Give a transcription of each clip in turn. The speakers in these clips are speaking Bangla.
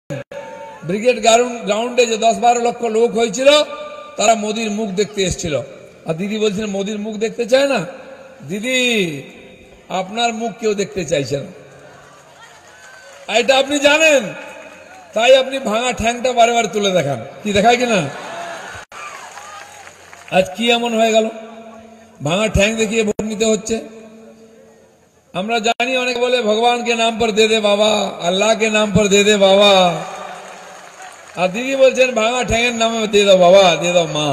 ব্রিগেড গ্রাউন্ডে যে 10-12 লক্ষ লোক হয়েছিল তারা মোদির মুখ দেখতে এসেছিল। আর দিদি বলছেন মোদির মুখ দেখতে চায় না। দিদি আপনার মুখ কেউ দেখতে চাইছে না, এটা আপনি জানেন, তাই আপনি ভাঙা ঠ্যাংটা বারে বারে তুলে দেখান। কি দেখায় কিনা? আজ কি এমন হয়ে গেল ভাঙা ঠ্যাং দেখিয়ে ভোট নিতে হচ্ছে? আমরা জানি অনেক বলে ভগবান के नाम पर दे दे बाबा, अल्लाह के नाम पर दे दे बाबा, আর দিদি বলছেন ভাঙা ঠ্যাংয়ের নামে দিয়ে দাও বাবা, দিয়ে দাও মা।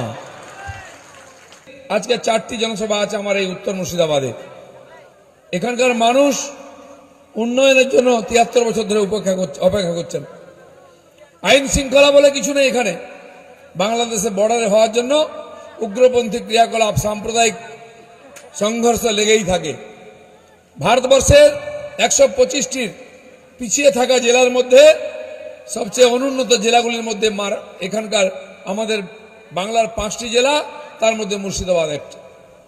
আজকে 4টি জনসভা আছে আমার এই উত্তর মুর্শিদাবাদে। এখানকার মানুষ উন্নয়নের জন্য 73 বছর ধরে অপেক্ষা করছেন। আইন শৃঙ্খলা বলে কিছু নেই এখানে। বাংলাদেশে বর্ডারে হওয়ার জন্য উগ্রপন্থী ক্রিয়াকলাপ, সাম্প্রদায়িক সংঘর্ষ লেগেই থাকে। ভারতবর্ষের 125টির পিছিয়ে থাকা জেলার মধ্যে সবচেয়ে অনুন্নত জেলাগুলির মধ্যে এখানকার আমাদের বাংলার 5টি জেলা, তার মধ্যে মুর্শিদাবাদ একটা।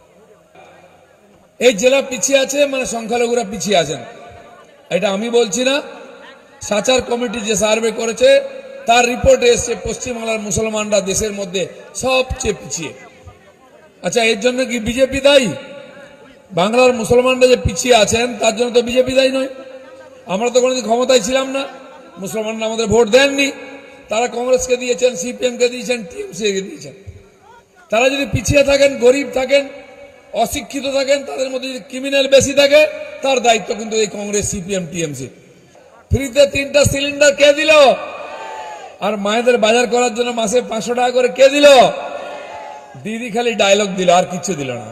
এই জেলা পিছিয়ে আছে মানে সংখ্যালঘুরা পিছিয়ে আছেন, এটা আমি বলছি না। সাচার কমিটি যে সার্ভে করেছে তার রিপোর্টে এসছে পশ্চিমবাংলার মুসলমানরা দেশের মধ্যে সবচেয়ে পিছিয়ে। আচ্ছা, এর জন্য কি বিজেপি দায়ী? বাংলার মুসলমানরা যে পিছিয়ে আছেন তার জন্য তো বিজেপি দায়ী নয়। আমরা তো কোনোদিন ক্ষমতায় ছিলাম না, মুসলমানরা আমাদের ভোট দেননি। তারা কংগ্রেসকে দিয়েছেন, সিপিএমকে দিয়েছেন, টিএমসিকে দিয়েছেন। তারা যদি পিছিয়ে থাকেন, গরিব থাকেন, অশিক্ষিত থাকেন, তাদের মধ্যে যদি ক্রিমিনাল বেশি থাকে, তার দায়িত্ব কিন্তু এই কংগ্রেস, সিপিএম, টিএমসি। ফ্রিতে 3টা সিলিন্ডার কে দিল? আর মায়েদের বাজার করার জন্য মাসে 500 টাকা করে কে দিল? দিদি খালি ডায়লগ দিল, আর কিছু দিল না।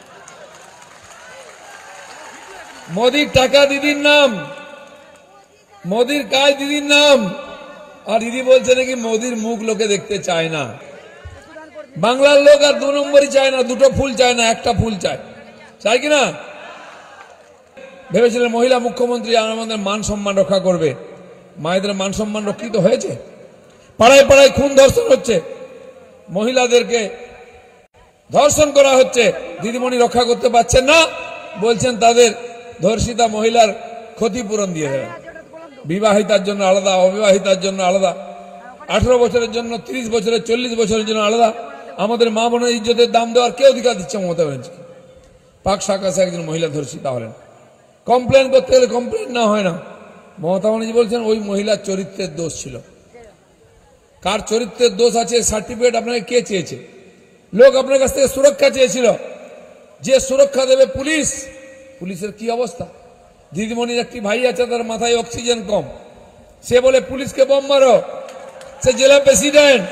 মোদির টাকা দিদির নাম, মোদির কাজ দিদির নাম। আর দিদি বলছে নাকি মোদির মুখ লোকে দেখতে চায় না। বাংলার লোক আর 2 নম্বরই চায় না, 2টো ফুল চায় না, 1টা ফুল চায়। চাই কিনা? ভেবেছিলেন মহিলা মুখ্যমন্ত্রী আমাদের মান সম্মান রক্ষা করবে। মায়েদের মান সম্মান রক্ষিত হয়েছে? পাড়ায় পাড়ায় খুন ধর্ষণ হচ্ছে, মহিলাদেরকে ধর্ষণ করা হচ্ছে, দিদিমণি রক্ষা করতে পারছেন না, বলছেন তাদের ধর্ষিতা মহিলার ক্ষতিপূরণ দিয়ে দেবেন। বিবাহিতার জন্য আলাদা, অবিবাহিতার জন্য আলাদা, 18 বছরের জন্য, 30 বছরের, 40 বছরের জন্য আলাদা। আমাদের মা বোনের ইজ্জতের দাম দেওয়ার কে অধিকার দিচ্ছে মমতা ব্যানার্জি? পাক সাকাশে একজন মহিলা ধর্ষিতা হলেন, কমপ্লেন করতে গেলে কমপ্লেন না হয় না। মমতা ব্যানার্জি বলছেন ওই মহিলার চরিত্রের দোষ ছিল। কার চরিত্রের দোষ আছে সার্টিফিকেট আপনাকে কে চেয়েছে? লোক আপনার কাছ থেকে সুরক্ষা চেয়েছিল, যে সুরক্ষা দেবে পুলিশ। পুলিশের কি অবস্থা? দিদিমণির একটি ভাই আছে, তার মাথায় অক্সিজেন কম, সে বলে পুলিশকে বম মারো। সে জেলা প্রেসিডেন্ট।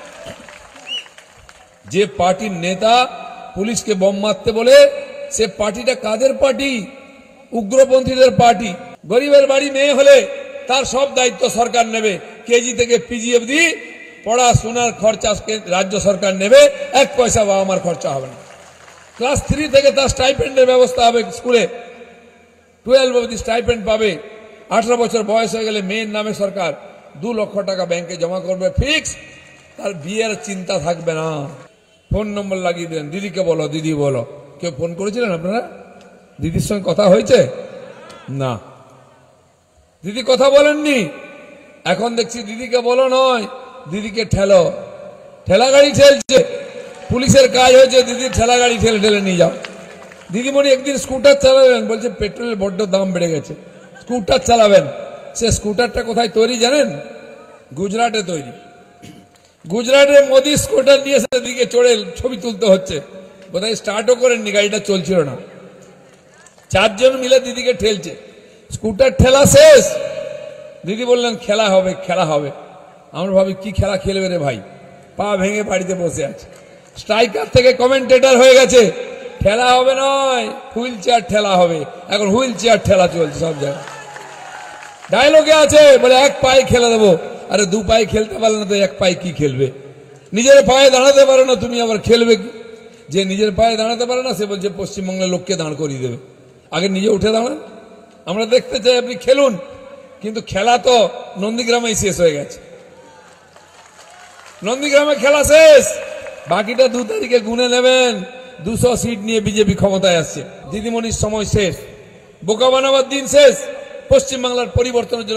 যে পার্টির নেতা পুলিশকে বম মারতে বলে, সে পার্টিটা কাদের পার্টি? উগ্রপন্থীদের পার্টি। গরিবের বাড়ি মেয়ে হলে তার সব দায়িত্ব সরকার নেবে, কেজি থেকে পিজি অবধি পড়াশোনার খরচা রাজ্য সরকার নেবে, 1 পয়সা বাবা মার খরচা হবে না। ক্লাস 3 থেকে তার স্টাইপেন্ডের ব্যবস্থা হবে স্কুলে, 12 অবধি স্টাইপেন্ড পাবে। 18 বছর বয়স হয়ে গেলে মেয়ের নামে সরকার 2 লক্ষ টাকা ব্যাংকে জমা করবে ফিক্স, তার বিয়ের চিন্তা থাকবে না। ফোন নম্বর লাগিয়ে দেন, দিদিকে বলো, দিদি বলো। কেউ ফোন করেছিলেন আপনারা? দিদির সঙ্গে কথা হয়েছে না? দিদি কথা বলেননি। এখন দেখছি দিদিকে বলো নয়, দিদিকে ঠেলো। ঠেলা গাড়ি ঠেলছে, পুলিশের কাজ হয়েছে দিদির ঠেলা গাড়ি ঠেলে ঠেলে নিয়ে যাও। দিদিমণি একদিন স্কুটার চালাবেন, বলছে পেট্রোলের বড্ড দাম বেড়ে গেছে, স্কুটার চালাবেন। সে স্কুটারটা কোথায় তৈরি জানেন? গুজরাটে তৈরি। গুজরাটে মোদি স্কুটার নিয়ে দিকে চড়ে ছবি তুলতে হচ্ছে, কোথায় স্টার্টও করেননি, গাড়িটা চলছিল না। 4 জন মিলে দিদিকে ঠেলছে, স্কুটার ঠেলা শেষ। দিদি বললেন খেলা হবে, খেলা হবে। আমরা ভাবি কি খেলা খেলবে রে ভাই, পা ভেঙে বাড়িতে বসে আছে। স্ট্রাইকার থেকে কমেন্টেটর হয়ে গেছে। ঠেলা হবে নয়, হুইল চেয়ার ঠেলা হবে। এখন হুইল চেয়ার ঠেলা চলছে সব জায়গায়। ডায়লগে আছে, বলে 1 পায়ে খেলে দেবো। আরে 2 পায়ে খেলতে পারলে না তো 1 পায়ে কি খেলবে? নিজের পায়ে দাঁড়াতে পারো না তুমি, আবার খেলবে কি? যে নিজের পায়ে দাঁড়াতে পারে না সে বলছে পশ্চিমবঙ্গের লোককে দাঁড় করিয়ে দেবে। আগে নিজে উঠে দাঁড়ান, আমরা দেখতে চাই আপনি খেলুন। কিন্তু খেলা তো নন্দীগ্রামেই শেষ হয়ে গেছে। নন্দীগ্রামে খেলা শেষ, বাকিটা 2 তারিখে গুনে নেবেন। 200 সিট নিয়ে বিজেপি ক্ষমতায় আসছে। দিদিমণির সময় শেষ, বোকা বানাবার দিন শেষ। পশ্চিমবাংলার পরিবর্তনের জন্য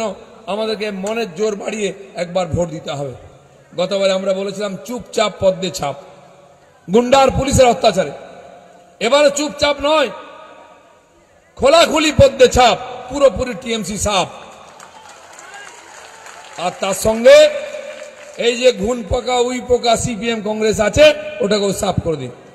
আমাদেরকে মনের জোর বাড়িয়ে একবার ভোট দিতে হবে। গতবারে আমরা বলেছিলাম চুপচাপ পদ্মে ছাপ, গুন্ডার পুলিশের অত্যাচারে। এবারে চুপচাপ নয়, খোলাখুলি পদ্মে ছাপ, পুরোপুরি টিএমসি সাপ। আর তার সঙ্গে এই যে ঘুন পোকা উই পোকা সিপিএম কংগ্রেস আছে, ওটাকেও সাফ করে দিন।